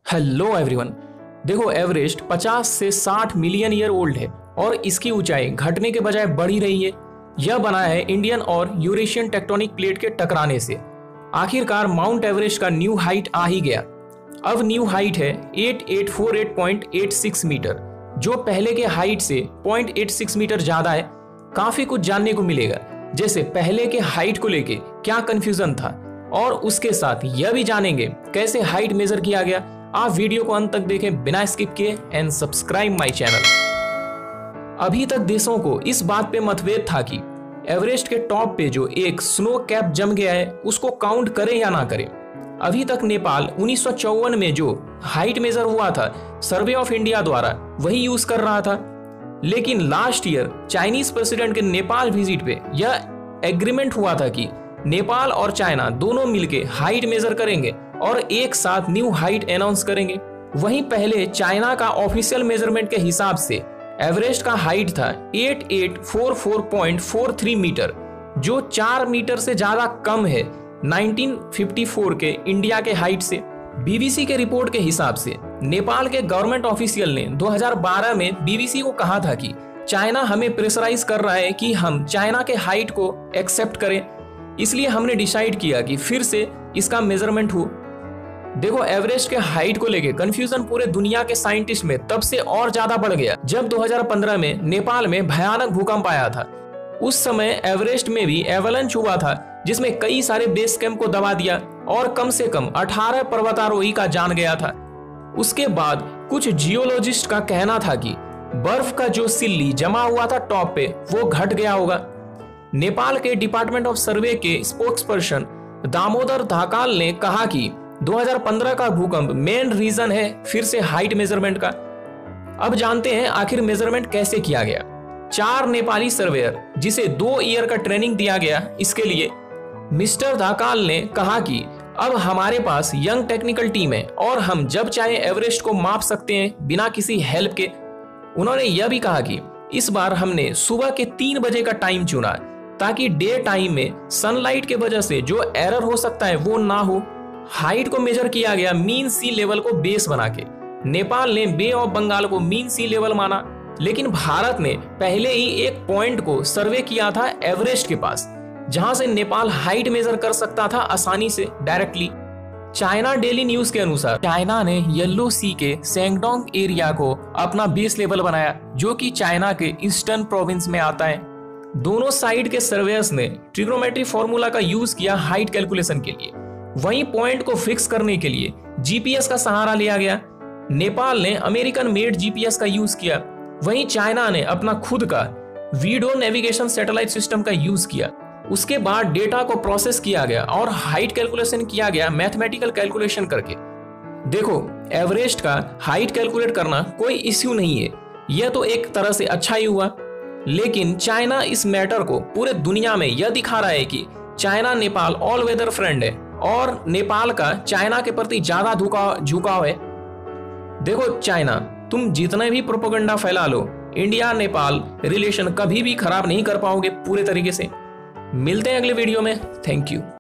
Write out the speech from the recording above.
Hello everyone. देखो, Everest 50 से 60 million year old है और इसकी ऊंचाई घटने के बजाय बढ़ ही रही है। यह बना है इंडियन और यूरेशियन टेक्टोनिक प्लेट के टकराने से। आखिरकार माउंट एवरेस्ट का न्यू हाइट आ ही गया। अब न्यू हाइट है 8848.86 मीटर, जो पहले के हाइट से 0.86 मीटर ज्यादा है। काफी कुछ जानने को मिलेगा, जैसे पहले के हाइट को लेके क्या कंफ्यूजन था, और उसके साथ यह भी जानेंगे कैसे हाइट मेजर किया गया। आप वीडियो को अंत तक देखें बिना स्किप किए एंड सब्सक्राइब माय चैनल। अभी तक देशों को इस बात पे मतभेद था कि एवरेस्ट के टॉप पे जो एक स्नो कैप जम गया है उसको काउंट करें या ना करें। अभी तक नेपाल 1954 में जो हाइट मेजर हुआ था सर्वे ऑफ इंडिया द्वारा वही यूज कर रहा था, लेकिन लास्ट ईयर चाइनीज प्रेसिडेंट के नेपाल विजिट पे यह एग्रीमेंट हुआ था कि नेपाल और चाइना दोनों मिलके हाइट मेजर करेंगे और एक साथ न्यू हाइट अनाउंस करेंगे। वहीं पहले चाइना का ऑफिशियल मेजरमेंट के हिसाब से एवरेस्ट का हाइट था 8844.43 मीटर, जो 4 मीटर से ज्यादा कम है 1954 के इंडिया के हाइट से। बीबीसी के रिपोर्ट के हिसाब से नेपाल के गवर्नमेंट ऑफिशियल ने 2012 में बीबीसी को कहा था कि चाइना हमें प्रेशराइज कर रहा है कि हम चाइना के हाइट को एक्सेप्ट करें, इसलिए हमने डिसाइड किया कि फिर से इसका मेजरमेंट हो। देखो, एवरेस्ट के हाइट को लेके कंफ्यूजन पूरे दुनिया के साइंटिस्ट में तब से और ज्यादा बढ़ गया जब 2015 में नेपाल में भयानक भूकंप आया था। उस समय एवरेस्ट में भी एवलांच हुआ था, जिसमें कई सारे बेस कैंप को दबा दिया और कम से कम 18 पर्वतारोही का जान गया था। उसके बाद कुछ जियोलॉजिस्ट का कहना था कि बर्फ का जो सिल्ली जमा हुआ था टॉप पे वो घट गया होगा। नेपाल के डिपार्टमेंट ऑफ सर्वे के स्पोक्सपर्सन दामोदर धाकाल ने कहा कि 2015 का भूकंप मेन रीजन है फिर से हाइट मेजरमेंट का। अब जानते हैं आखिर मेजरमेंट कैसे किया गया। 4 नेपाली सर्वेयर जिसे 2 ईयर का ट्रेनिंग दिया गया, इसके लिए मिस्टर धाकाल ने कहा कि अब हमारे पास यंग टेक्निकल टीम है और हम जब चाहे एवरेस्ट को माप सकते हैं बिना किसी हेल्प के। उन्होंने यह भी कहा कि इस बार हमने सुबह के 3 बजे का टाइम चुना ताकि डे टाइम में सनलाइट के वजह से जो एरर हो सकता है वो ना हो। हाइट को मेजर किया गया मीन सी लेवल को बेस बना के। नेपाल ने बे ऑफ बंगाल को मीन सी लेवल माना, लेकिन भारत ने पहले ही एक पॉइंट को सर्वे किया था एवरेस्ट के पास, जहां से नेपाल हाइट मेजर कर सकता था आसानी से डायरेक्टली। चाइना डेली न्यूज के अनुसार चाइना ने येलो सी के सेंगडोंग एरिया को अपना बेस लेवल बनाया, जो कि चाइना के ईस्टर्न प्रोविंस में आता है। दोनों साइड के सर्वेयर्स ने ट्रिग्नोमेट्री फॉर्मूला का यूज किया हाइट कैलकुलेशन के लिए। वहीं पॉइंट को फिक्स करने के लिए जीपीएस का सहारा लिया गया। नेपाल ने अमेरिकन मेड जीपीएस का यूज किया, वहीं चाइना ने अपना खुद का वीडो नेविगेशन सैटेलाइट सिस्टम का यूज किया। उसके बाद डेटा को प्रोसेस किया गया और हाइट कैलकुलेशन किया गया मैथमेटिकल कैलकुलेशन करके। देखो, एवरेस्ट का हाइट कैलकुलेट करना कोई इश्यू नहीं है, यह तो एक तरह से अच्छा ही हुआ। लेकिन चाइना इस मैटर को पूरे दुनिया में यह दिखा रहा है कि China Nepal all weather friend है और नेपाल का चाइना के प्रति ज्यादा झुकाव है। देखो चाइना, तुम जितने भी प्रोपेगेंडा फैला लो, इंडिया नेपाल रिलेशन कभी भी खराब नहीं कर पाओगे पूरे तरीके से। मिलते हैं अगले वीडियो में। Thank you.